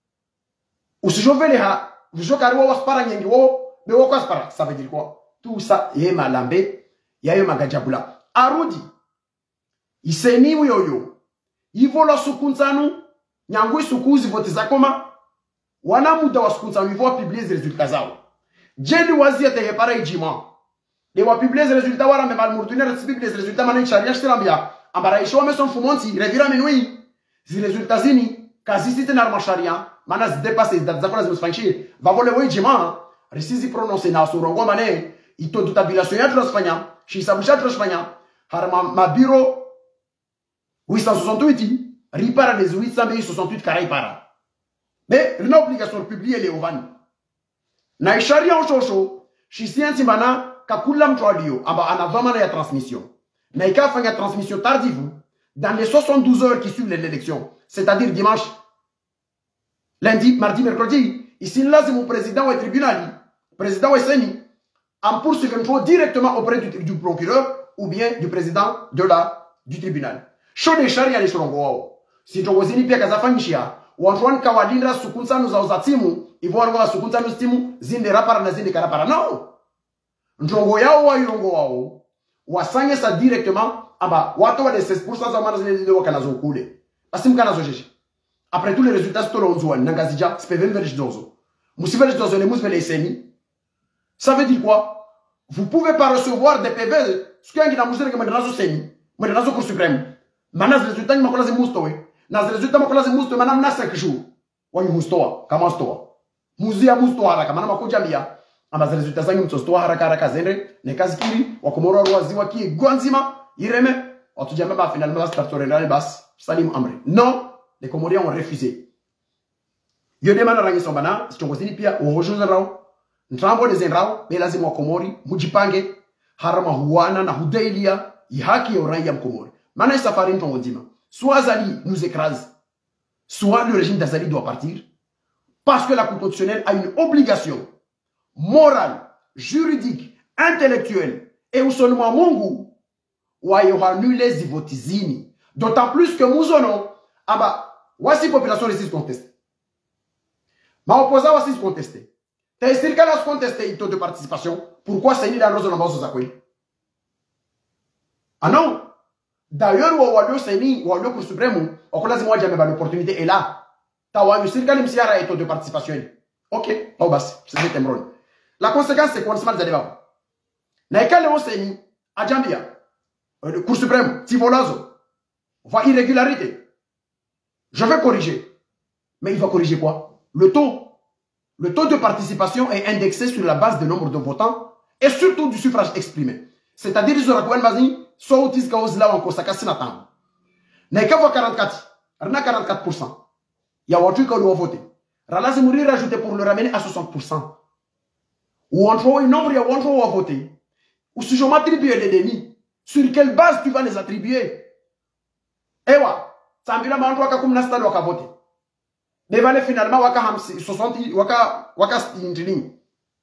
usijoveleha vijokariwa waspara nyengi wo bewo kwa spara ça veut dire quoi tout ça ye malambe yayo magajabula arudi iseni uyoyo ivo la sukunzanu nyangu sukuzi vote za koma wana muda wa sukunzanu ivo publier les résultats zao jeni wazia te repara ijima de wa publier les résultats wala me malmurdune receive les résultats manen charia shtirambia ambara isho meson fumonti revira menui zi résultats zini kazi site na marsharia mana zidepase date zakona zimfanshi vavole we jima resizi prononcer na surongo mane ito dutabilation ya transfanya shisabusha transfanya harma mabiro huit cent soixante-huit ripara les huit cent soixante-huit karai para mais une obligation de publier les ovani na isharia oshosho shisianti mana kakula mtwalio amba anavama na ya transmission na ikafanya transmission tardive dans les soixante-douze heures qui suivent l'élection c'est-à-dire dimanche lundi mardi mercredi ici lazim au président ou tribunal président ou seni en poursuivant directement auprès du, du procureur ou bien du président de la du tribunal shode sharia le shongo wao si tongozini pia kazafanyishia wantwan kawalinda sukunsanu za uzatimu ivona wa sukunsanu stimu zinde rapara na zinde karapara no ndongo yao wa yongo wao wasanye sa directement aba watu wa seize pour cent za mara zile zile wakanazo kule basi mkanazo jeje après tous les résultats to lonzwa nangazija spevem verish dozo musiverish dozo ne musvele seni ça veut dire quoi vous pouvez pas recevoir des P V ce qui ngina musere kama nazo seni mwenda nazo cour suprême mana résultats ni makola zimustowe na résultats makola zimustowe mana mna cinq jours wani mustowa kama stowa muzia mustowa haraka mana makojambia amba résultats zangu mtostowa haraka haraka zende ne kazikiri wakomoro waziwa ki gwanzima ireme watujamba ba finalement startorendale bas salim amri non les Comoriens ont refusé. Yo demande rangi sombana, stongosini pia o rejoindra Ntrambo de zenrao, be lazima wa Komori, mujipange, harama huana na hudailia, ihaki ya uraia mkomori. Mana safari ntongo nzima. Soit Azali nous écrase, soit le régime d'Azali doit partir, parce que la Cour constitutionnelle a une obligation morale, juridique, intellectuelle, et où seulement Mungu, ou à y aura annulé zivotizini. D'autant plus que Mouzono, ah bah, voici la population résiste contestée. Ma opposant voici contesté. T'as essayé qu'elle a contesté le taux de participation. Pourquoi c'est une rose dans la base de Ah non! D'ailleurs, au Walio Seni, au Walio Cour suprême, au Colas moi jamais l'opportunité est là. T'as Walio Sirkal Msiara et taux de participation. Ok, oh bah c'est Temron. La conséquence c'est qu'on se mal d'aller voir. Naïka Léo Seni, à Jambia, le Cour suprême, Tivolazo, voit irrégularité. Je vais corriger. Mais il va corriger quoi? Le taux. Le taux de participation est indexé sur la base du nombre de votants et surtout du suffrage exprimé. C'est-à-dire, ils auront quoi, Mazi? Soit au Tiska ou Zla ou en Kosaka Sinatan. N'est qu'à voir quarante-quatre. Il y a quarante-quatre pour cent. Il y a un truc qu'on doit voter. Rala Zemouri rajouté pour le ramener à soixante pour cent. Ou entre un nombre, il y a un nombre à voter. Ou si je m'attribue des dénis, sur quelle base tu vas les attribuer? Eh ouais, ça me dit là, mais on doit comme Nasta doit voter. Mais valait finalement waka soixante waka waka stini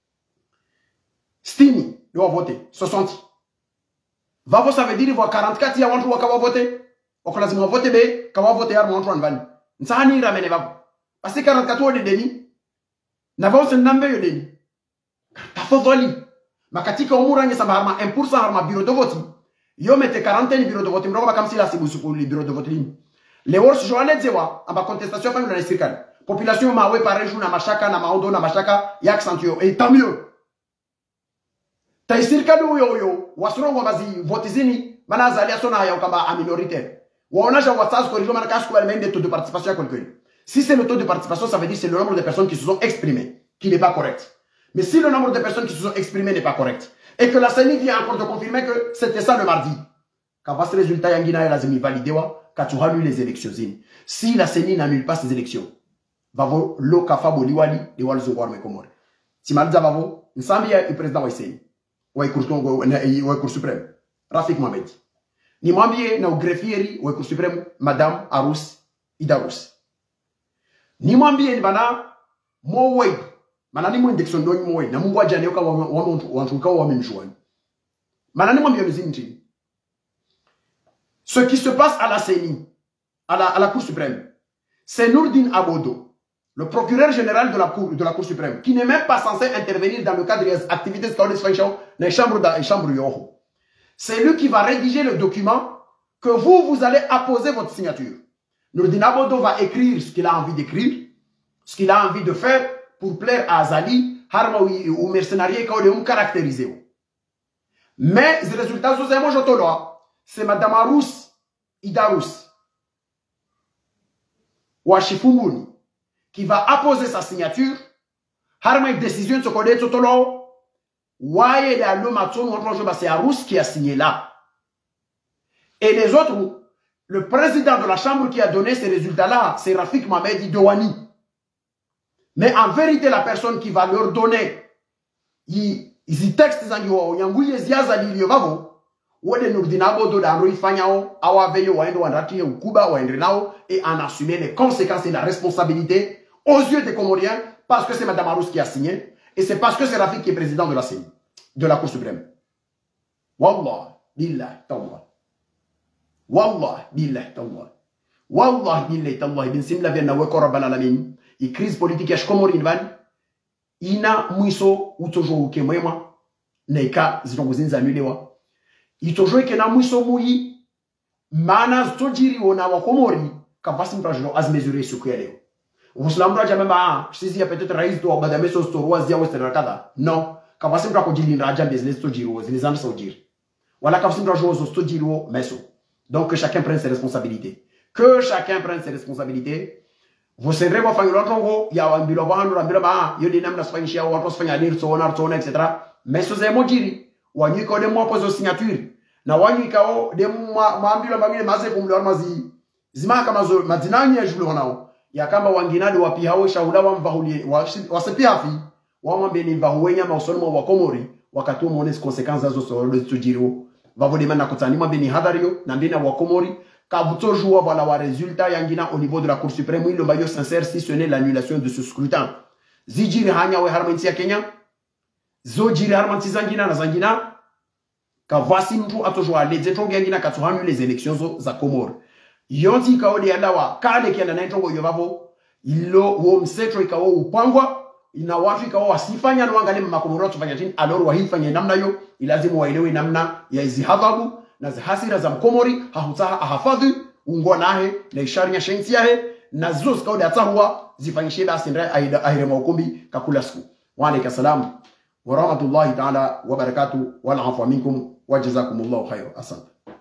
stini doit voter soixante. Va vous ça veut dire voir quarante-quatre ya wantu waka voter. Au classe moi voter be ka va voter ar wantu van. Nsani ramene va. Parce que quarante-quatre de demi. Na va se nambe yo demi. Ta fodoli. Makatika umuranye sama harma un pour cent harma bureau de vote. Yo mette quarante bureau de vote mro ba comme si la sibu sur le bureau de vote. Les words journée zewa amba contestation fa na circale. Population mawe pareil jour na machaka na maodo na machaka ya accentue et tant mieux. Ta circale yo yo wasoro ngombazi votizini mana zalia sona ya kamba a minoritaire. Waonaja WhatsApp corrigeant mana kasku elle de taux de participation à quelqu'un. Si c'est le taux de participation, ça veut dire c'est le nombre de personnes qui se sont exprimées qui n'est pas correct. Mais si le nombre de personnes qui se sont exprimées n'est pas correct et que la C E N I vient encore de confirmer que c'était ça le mardi. Quand ce résultat yangina et la zemi validewa quand tu annulles les élections. Si la C E N I n'annule pas ces élections, vavo lo kafa boliwali de wal zongwar me komore. Si malza vavo, nsambi ya président wa C E N I, wa Cour wa Cour suprême, Rafik Mohamed. Ni mwambie na greffieri wa Cour suprême, Madame Arous Idarous. Ni mwambie ni bana mo way, mana ni mo indexon do ni mo way, na mungu ajane ka wa wa ntuka wa menjuani. Mana ni mwambie mzinti. Ce qui se passe à la C E N I, à la, à la Cour suprême, c'est Nourdine Abodo, le procureur général de la Cour, de la Cour suprême, qui n'est même pas censé intervenir dans le cadre des activités dans les chambres dans les chambres yoho. C'est lui qui va rédiger le document que vous, vous allez apposer votre signature. Nourdine Abodo va écrire ce qu'il a envie d'écrire, ce qu'il a envie de faire pour plaire à Azali, Harmaoui ou mercenarié qu'on caractérisé. Mais les résultats, c'est Madame Arous Idarous Washifumuni qui va apposer sa signature. Harma une décision de ce qu'on est tout long. Waye la lomatson c'est Arous qui a signé là. Et les autres, le président de la chambre qui a donné ces résultats-là, c'est Rafik Mohamed Idouani. Mais en vérité, la personne qui va leur donner, ils y textent, ils y Wode Nourdina Bodo da Rui Fanyao, Awa Veyo, Wendo Wandrati, ou Kuba, ou Endrenao, et en assumer les conséquences et la responsabilité aux yeux des Comoriens, parce que c'est Madame Arous qui a signé, et c'est parce que c'est Rafik qui est président de la C E N I, de la Cour suprême. Wallah, billah, tallah. Wallah, billah, tallah. Wallah, billah, tallah. Ibn Simla vient na weko rabbal alamin. I crise politique yash Comorin van. Ina mwiso utojo uke mwema. Neika zitongozini za nulewa. Itojo ke na mwiso muyi mana stojiri wona wa Komori kavasi mtajino az mesurer ce que leo. Uislamu raja mema sisi ya peut-être rais do badame so storwa zia western kada. Non, kavasi mtako jili raja business stojiri wo zilizana sojiri. Wala kavasi mtajo zo stojiri wo meso. Donc que chacun prenne ses responsabilités. Que chacun prenne ses responsabilités. Vous serez vos familles l'autre il y a un bilo banu un bilo ba yo dinam na sfanishia wa to sfanya dir so onar to et cetera. Mais so ze mojiri wanyi ko de mo poso signature na wanyi kao de maambilo mangine maze kumlo mazi zima kama zo madinani ya julo nao ya kama wanginadi wapi hao shaula wa mvahulie wasepi hafi wama beni vahwenya mausolmo wa Komori wakati muone consequences zo so tujiro vavo demanda kutani mwa beni hadario na mbina wa Komori ka butojua voilà wa résultat yangina au niveau de la Cour suprême ilo bayo sincère si ce n'est l'annulation de ce scrutin zijiri hanya we harmanti ya Kenya zo jiri harmanti zangina na zangina ka voici mtu atojua les ntongo yangina katuhanu les élections zo za Komori yonti kaode yalawa kale kiana na ntongo yovavo ilo wo msetro ikawo upangwa ina watu ikawa wasifanya na wangalie makomoro tufanya chini aloro wahifanya namna hiyo ilazimu waelewe namna ya hizi hadhabu na hasira za mkomori hahutaha ahafadhi ungwa nahe na isharinya shensi yahe na zo zikaode atahua zifanyishe basi ndra ahire maukumbi kakula siku wa alayka salam wa rahmatullahi ta'ala wa barakatuh wal afwa minkum wa jazakumullahu khair asante.